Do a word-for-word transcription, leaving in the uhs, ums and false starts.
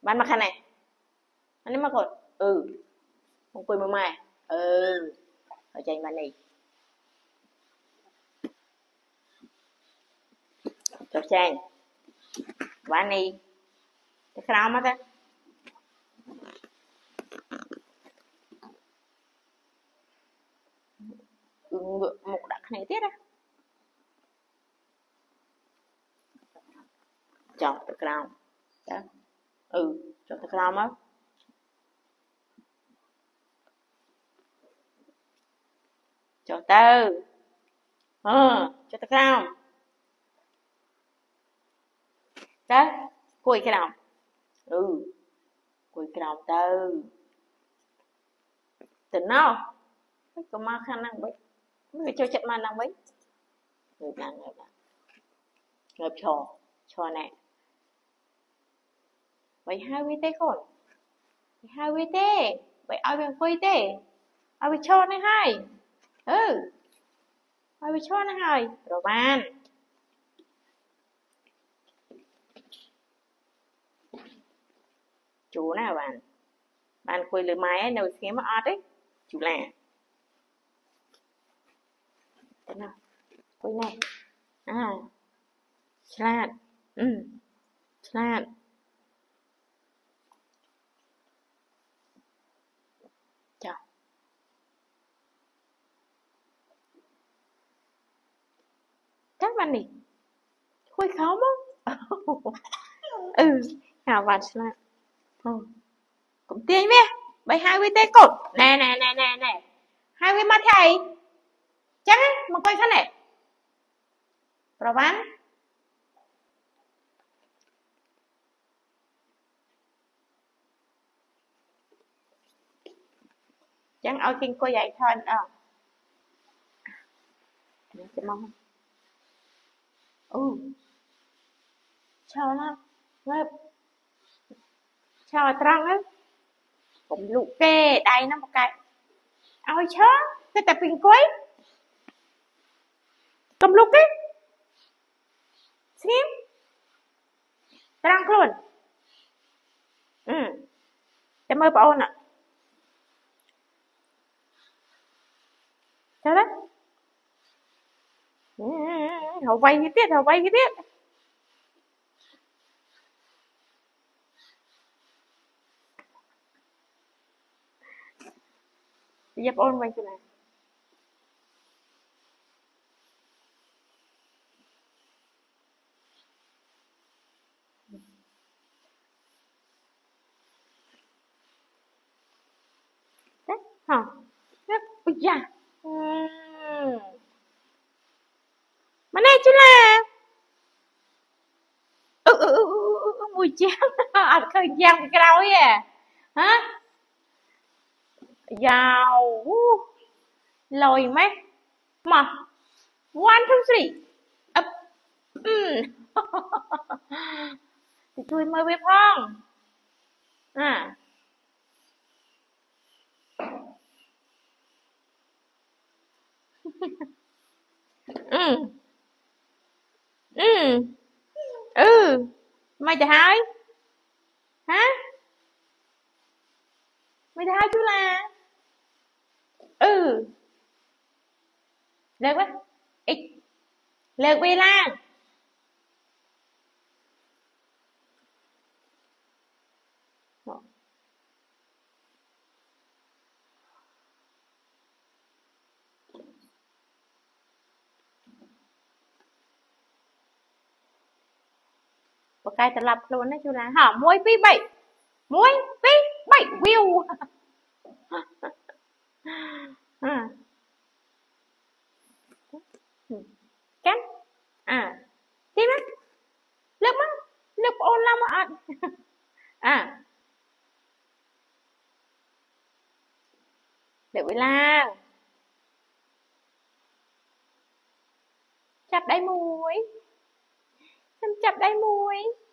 Bạn makan này. Anh mà còn. Ừ. Không quên mama. Ừ. Ở chạy bạn này. Cho chanh. Bạn này. Cái khảo mà ta. Ừ, một đặc này tiết á. Chọn cái khảo. Đó. Ừ. Chọn cái khảo mà. Chọn tơ. Ờ. Chọn cái khảo. Đó. Cùi cái nào. Ừ. Cùi cái nào tơ. Tỉnh nào. Mấy cái mà khả năng bấy. Mấy cái cho chất mà năng bấy. Ngợp nàng ngợp nàng. Ngợp cho. Cho nè. Vậy hai vi tê con. Hai vi tê. Vậy ai bên quay tê. Ai bên cho này hai. Ừ. Ai bên cho này hai. Rồi bạn. Chú nào bạn. Bạn quay lửa máy nấu xem mà ọt ấy. Chú là. Thế nào. Quay này. À. Chlad. Ừ. Chlad. Chào. Các bạn này. Quay khó không? Ừ. Nào bạn chlad. Ừ. Cũng tiền mẹ. Bây hai vi tê cột. Nè nè nè nè nè. Hai vi mắt thầy. Chắc á. Mà quay khá nè. Rồi bạn. Chẳng ở kinh cô dạy thôi. Ờ. Chị mong. Ừ. Chờ lắm. Ngợp. Chờ trăng á. Cũng lụ kê. Đây nó một cái. Ôi chớ. Cái tập bình quấy. Cầm lúc ấy. Xem. Trăng luôn. Ừ. Em ơi bà ôn ạ. Sao đó? Ừ. Họ vay cái tiết. Họ vay cái tiết. Bây giờ bà ôn vay chỗ này. Đấy. Hả? Đấy. Ôi da. Ừ. Mà này chứ là. Ừ ừ ừ ừ ừ ừ mùi chán. À khơi giam cái đâu ấy à. Hả? Dào. Lồi mấy. Mà. One, two, three. Up. Ừ. Thì tôi mới biết phong. À. Ừ. Ừ. Ừ. Mày thì hai. Hả? Mày thì hai chú là. Ừ. Được quá. Ít. Được vì là. Một cái tập lập luôn đấy chú là. Hả? Muối phí bảy. Muối phí bảy view. À. Cắn. À. Tiếp á. Lớp á. Lớp ôn lắm á. À. Được vì là. Chặt đáy muối. Chặt đáy muối.